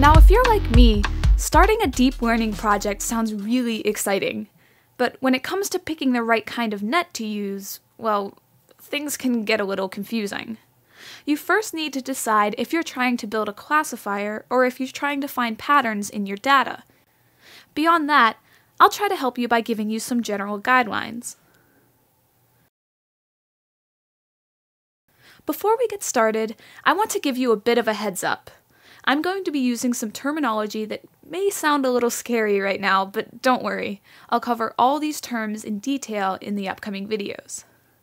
Now, if you're like me, starting a deep learning project sounds really exciting. But when it comes to picking the right kind of net to use, well, things can get a little confusing. You first need to decide if you're trying to build a classifier or if you're trying to find patterns in your data. Beyond that, I'll try to help you by giving you some general guidelines. Before we get started, I want to give you a bit of a heads up. I'm going to be using some terminology that may sound a little scary right now, but don't worry, I'll cover all these terms in detail in the upcoming videos.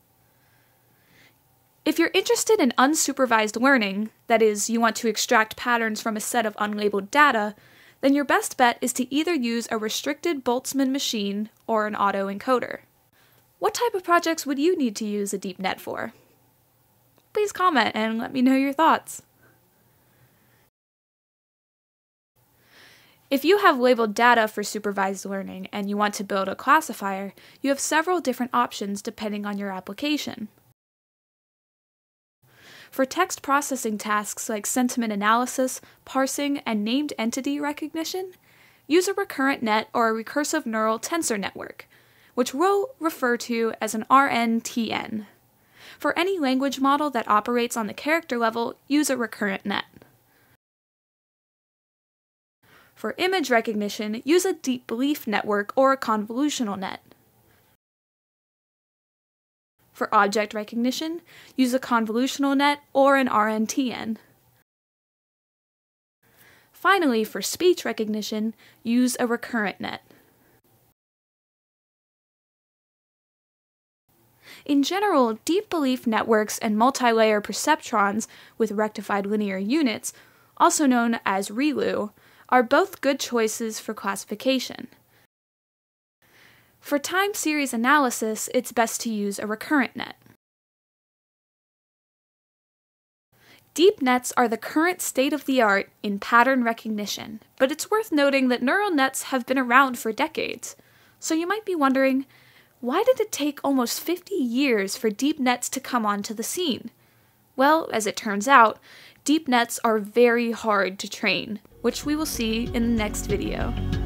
If you're interested in unsupervised learning, that is, you want to extract patterns from a set of unlabeled data, then your best bet is to either use a restricted Boltzmann machine or an autoencoder. What type of projects would you need to use a deep net for? Please comment and let me know your thoughts. If you have labeled data for supervised learning and you want to build a classifier, you have several different options depending on your application. For text processing tasks like sentiment analysis, parsing, and named entity recognition, use a recurrent net or a recursive neural tensor network, which we'll refer to as an RNTN. For any language model that operates on the character level, use a recurrent net. For image recognition, use a deep belief network or a convolutional net. For object recognition, use a convolutional net or an RNTN. Finally, for speech recognition, use a recurrent net. In general, deep belief networks and multilayer perceptrons with rectified linear units, also known as ReLU, are both good choices for classification. For time series analysis, it's best to use a recurrent net. Deep nets are the current state-of-the-art in pattern recognition, but it's worth noting that neural nets have been around for decades. So you might be wondering, why did it take almost 50 years for deep nets to come onto the scene? Well, as it turns out, deep nets are very hard to train, which we will see in the next video.